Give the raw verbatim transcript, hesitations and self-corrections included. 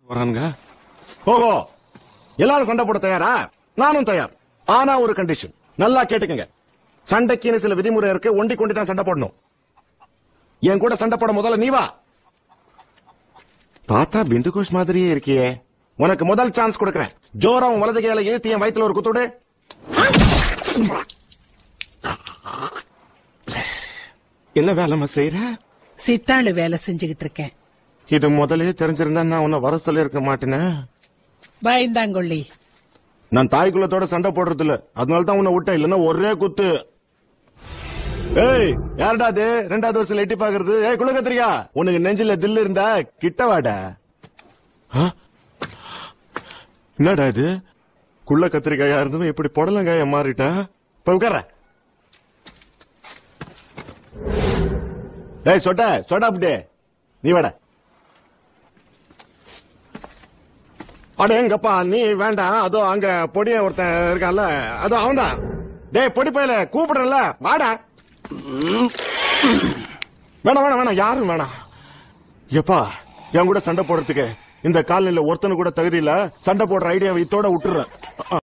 வரானுங்க. ஓஹோ, எல்லாரும் சண்டை போட தயாரா? நானும் தயார். ஆனா ஒரு கண்டிஷன், நல்லா கேட்டுக்கங்க. சண்டைக்குன்னு சில விதிமுறை இருக்கு. ஒண்டி கொண்டு தான் சண்டை போடணும். என் கூட சண்டை போட முதல்ல நீ வா. பார்த்தா பிந்து கோஷ் மாதிரியே இருக்கியே. உனக்கு முதல் சான்ஸ் கொடுக்கறேன். ஜோரா உன் வலது கையில இழுத்து என் வயித்துல ஒரு குத்துடு. என்ன வேலைமா செய்யற? சித்தாளு வேலை செஞ்சுகிட்டு இருக்கேன். இது முதலே தெரிஞ்சிருந்தா நான் உன்னை வர சொல்லி இருக்க மாட்டேனே. பயந்தாங்கொள்ளி, நான் தாய் குலத்தோட சண்டை போடுறது இல்ல, அதனாலதான் உன்னை விட்டேன். இல்லன்னா ஒரே குத்து. ஏய், யாருடா அது ரெண்டாவது வருஷம் எட்டி பாக்குறது? ஏய் குள்ள கத்திரிக்கா, உனக்கு நெஞ்சில தில்லு இருந்தா கிட்ட வாடா. என்னடா இது, குள்ள கத்திரிக்காயா இருந்தவன் இப்படி புடலங்காய மாறிட்டா? இப்ப உட்கார. ஏய் சொட்ட சொட்ட அப்படியே நீ வாடா. அட எங்கப்பா நீ வேண்டாம். அதோ அங்க பொடிய ஒருத்தன் இருக்கான்ல, அதோ அவன்தான். டேய் பொடி பையல கூப்பிடுறல, வாடா. வேணாம் வேணாம் வேணாம், யாரும் வேணாம். எப்பா என் கூட சண்டை போடுறதுக்கு இந்த காலனில ஒருத்தனு கூட தகுதி இல்ல. சண்டை போடுற ஐடியாவை இத்தோட விட்டுறேன்.